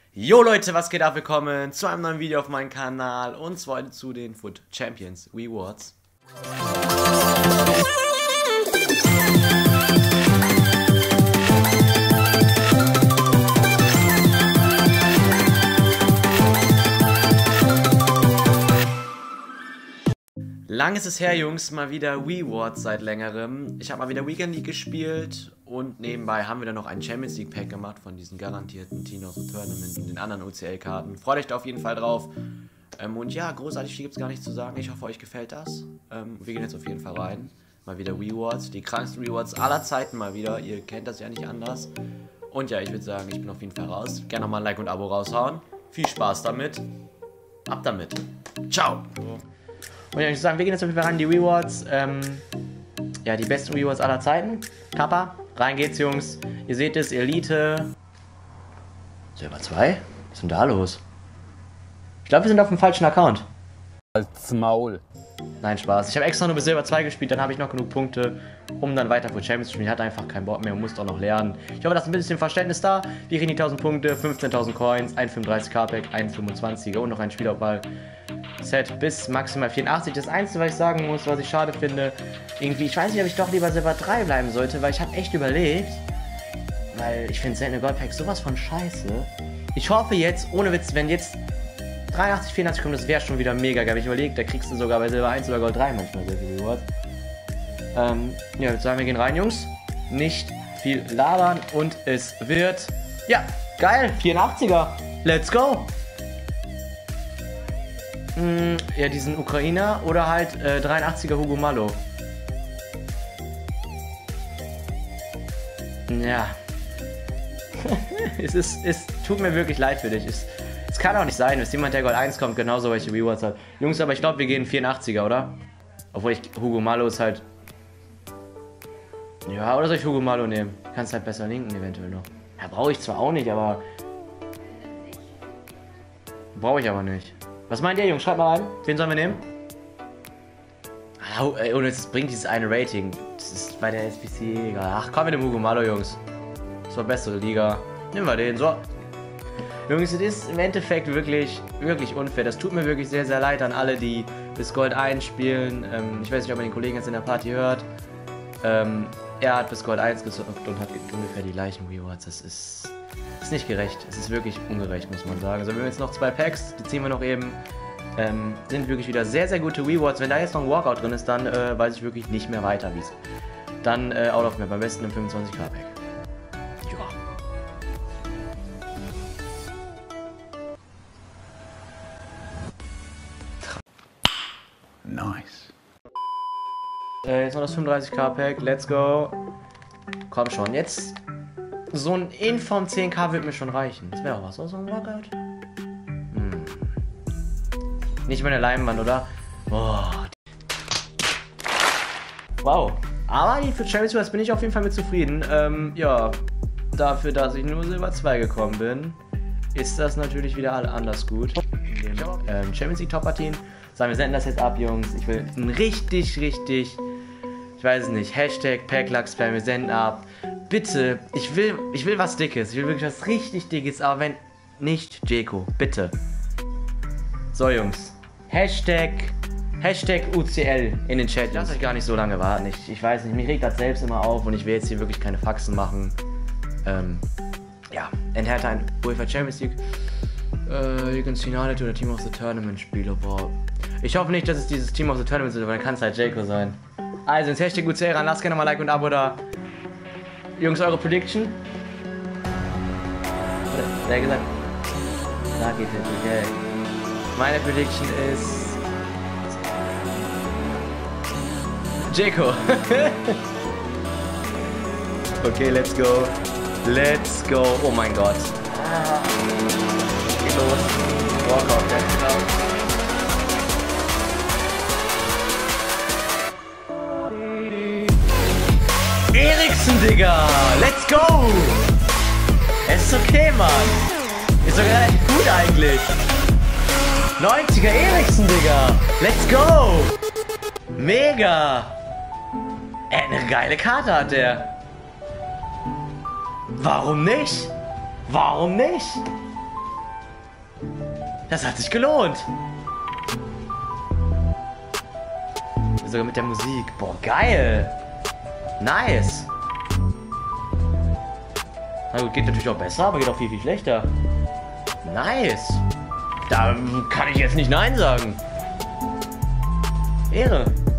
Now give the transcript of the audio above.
Jo Leute, was geht ab? Willkommen zu einem neuen Video auf meinem Kanal und zwar heute zu den FUT Champions Rewards. Lang ist es her, Jungs, mal wieder Rewards seit längerem. Ich habe mal wieder Weekend League gespielt und nebenbei haben wir dann noch ein Champions League Pack gemacht von diesen garantierten Team of the Tournament und den anderen UCL-Karten. Freut euch da auf jeden Fall drauf. Und ja, großartig viel gibt es gar nicht zu sagen. Ich hoffe, euch gefällt das. Wir gehen jetzt auf jeden Fall rein. Mal wieder Rewards, die kranksten Rewards aller Zeiten mal wieder. Ihr kennt das ja nicht anders. Und ja, ich würde sagen, ich bin auf jeden Fall raus. Gerne nochmal ein Like und Abo raushauen. Viel Spaß damit. Ab damit. Ciao. Und ja, ich würde sagen, wir gehen jetzt auf jeden Fall ran, die Rewards, ja, die besten Rewards aller Zeiten. Kappa, rein geht's, Jungs. Ihr seht es, Elite. Silber 2? Was ist denn da los? Ich glaube, wir sind auf dem falschen Account. Als Maul. Nein, Spaß. Ich habe extra nur bis Silber 2 gespielt, dann habe ich noch genug Punkte, um dann weiter für Champions zu spielen. Ich hatte einfach keinen Bock mehr und musste auch noch lernen. Ich hoffe, da ist ein bisschen Verständnis da. Wir kriegen die 1000 Punkte, 15.000 Coins, ein 35k-Pack, ein 25er und noch ein Spielerball. Set bis maximal 84. Das Einzige, was ich sagen muss, was ich schade finde, irgendwie, ich weiß nicht, ob ich doch lieber Silber 3 bleiben sollte, weil ich habe echt überlegt, weil ich finde seltene Goldpacks sowas von scheiße. Ich hoffe jetzt, ohne Witz, wenn jetzt 83, 84 kommt, das wäre schon wieder mega geil. Ich überlege, da kriegst du sogar bei Silber 1 oder Gold 3 manchmal sehr viel Reward. Ja, ich würde sagen, wir gehen rein, Jungs. Nicht viel labern und es wird, ja, geil, 84er. Let's go! Ja, diesen Ukrainer oder halt 83er Hugo Mallo. Ja. es tut mir wirklich leid für dich. Es kann auch nicht sein, dass jemand, der Gold 1 kommt, genauso welche Rewards hat. Jungs, aber ich glaube, wir gehen 84er, oder? Obwohl Hugo Mallo ist halt... Ja, oder soll ich Hugo Mallo nehmen? Kannst halt besser linken eventuell noch. Ja, brauche ich zwar auch nicht, aber... Brauche ich aber nicht. Was meint ihr, Jungs? Schreibt mal rein. Wen sollen wir nehmen? Und jetzt bringt dieses eine Rating. Das ist bei der SBC egal. Ach komm, mit dem Hugo Mallo, Jungs. Das war bessere Liga. Nehmen wir den. So. Jungs, es ist im Endeffekt wirklich unfair. Das tut mir wirklich sehr, sehr leid an alle, die bis Gold 1 spielen. Ich weiß nicht, ob man den Kollegen jetzt in der Party hört. Er hat bis Gold 1 gezockt und hat ungefähr die gleichen Rewards. Das ist nicht gerecht. Es ist wirklich ungerecht, muss man sagen. Also wir haben jetzt noch 2 Packs, die ziehen wir noch eben. Sind wirklich wieder sehr, sehr gute Rewards. Wenn da jetzt noch ein Walkout drin ist, dann weiß ich wirklich nicht mehr weiter, wie es. Dann Out of Map, am besten im 25k Pack. Ja. Nice. Jetzt noch das 35k Pack. Let's go. Komm schon, jetzt... So ein Inform 10k wird mir schon reichen. Das wäre auch was, so ein Walkout. Nicht meine Leinwand, oder? Oh. Wow. Aber für Champions League bin ich auf jeden Fall mit zufrieden. Ja, dafür, dass ich nur Silber 2 gekommen bin, ist das natürlich wieder anders gut. In den Champions League Top-Partien. Sagen wir senden das jetzt ab, Jungs. Ich will ein richtig, ich weiß es nicht, Hashtag Packlax-Spam, wir senden ab. Bitte, ich will was Dickes. Ich will wirklich was richtig Dickes, aber wenn nicht Jeko, bitte. So, Jungs. Hashtag UCL in den Chat. Lasst euch gar nicht so lange warten. Ich weiß nicht, mich regt das selbst immer auf und ich will jetzt hier wirklich keine Faxen machen. Ja, enthält ein UEFA Champions League ins Finale oder Team of the Tournament Spiele. Boah. Ich hoffe nicht, dass es dieses Team of the Tournament ist, weil dann kann es halt Jeko sein. Also ins Hashtag UCL ran, lasst gerne mal Like und Abo da. Jungs, eure Prediction? Oder, wer gesagt? Da geht es, okay. Meine Prediction ist... Jeko. Okay, let's go. Let's go. Oh mein Gott. Geht los. Walkout, let's go. Eriksen, Digga! Let's go! Es ist okay, Mann! Ist sogar relativ gut eigentlich! 90er Eriksen, Digga! Let's go! Mega! Eine geile Karte hat der! Warum nicht? Warum nicht? Das hat sich gelohnt. Sogar mit der Musik. Boah, geil. Nice. Na gut, geht natürlich auch besser, aber geht auch viel, viel schlechter. Nice. Da kann ich jetzt nicht Nein sagen. Ehre.